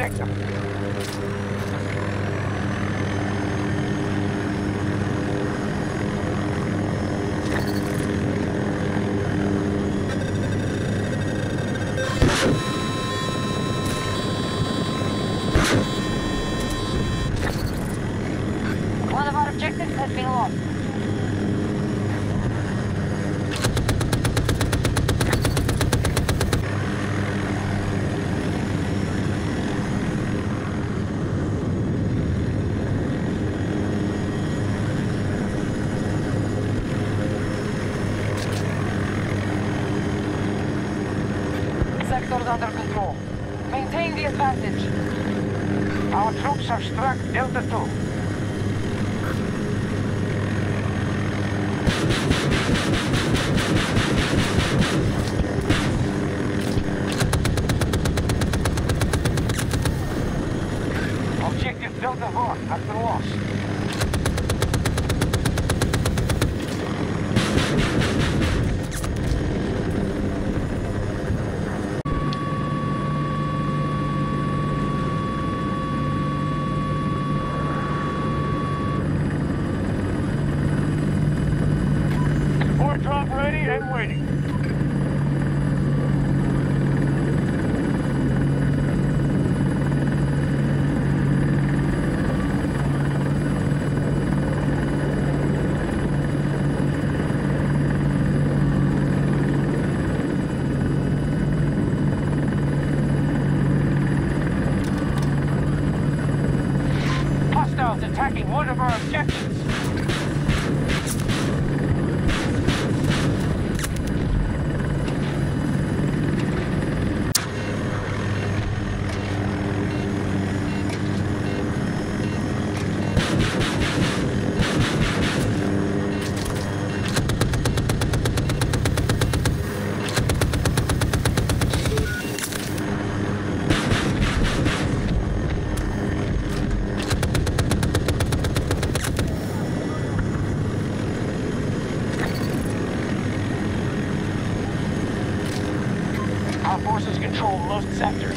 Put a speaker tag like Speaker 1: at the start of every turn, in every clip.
Speaker 1: sector.
Speaker 2: One of our objectives has been lost.
Speaker 1: Sectors under control. Maintain the advantage. Our troops have struck Delta 2. Objective Delta 4 has been lost. Drop ready and waiting. Hostiles attacking one of our objectives. Our forces control most sectors.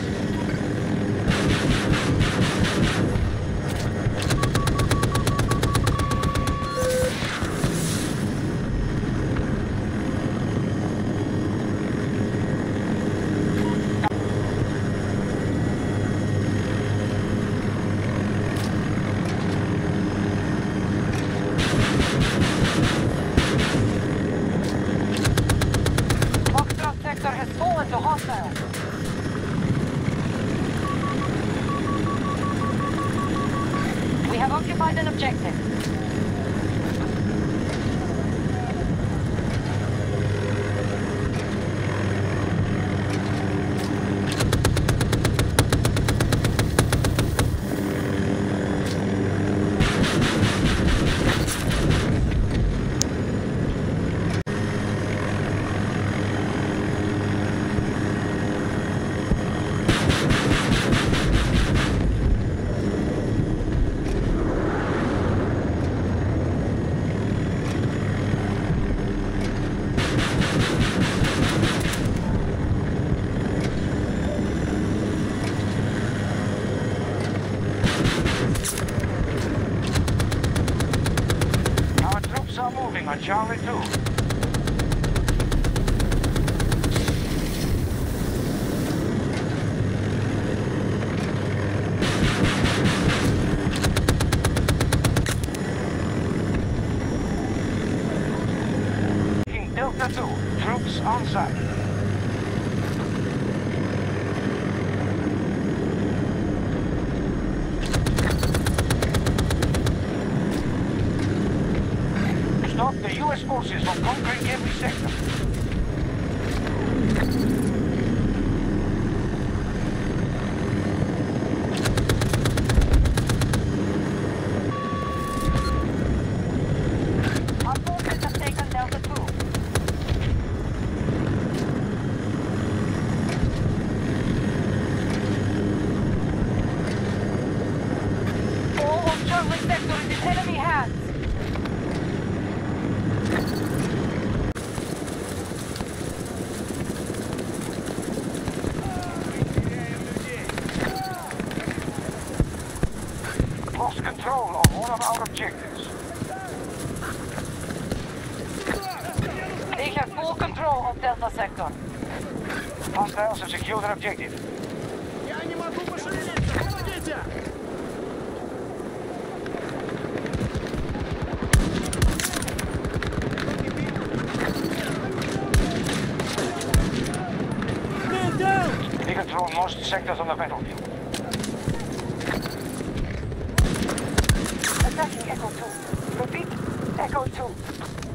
Speaker 1: Foxtrot sector has fallen to hostiles. We have occupied an objective. Our troops are moving on Charlie 2. Delta 2, troops on site. Stop the U.S. forces from conquering every sector.
Speaker 2: Our forces have taken Delta 2. All of Charlie sector is in enemy hands.
Speaker 1: control of one of our objectives.
Speaker 2: They have full control of Delta Sector.
Speaker 1: Hostiles have secured an objective.
Speaker 3: Я не могу пошевелиться! Помогите! Man down!
Speaker 1: We control most sectors on the battlefield.
Speaker 2: Attacking Echo 2. Repeat, Echo 2.